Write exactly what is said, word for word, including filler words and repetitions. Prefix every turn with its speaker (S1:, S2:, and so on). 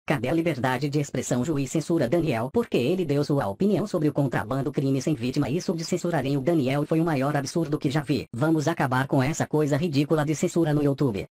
S1: Cadê a liberdade de expressão? Juiz censura Daniel porque ele deu sua opinião sobre o contrabando, crime sem vítima. Isso de censurarem o Daniel foi o maior absurdo que já vi. Vamos acabar com essa coisa ridícula de censura no YouTube.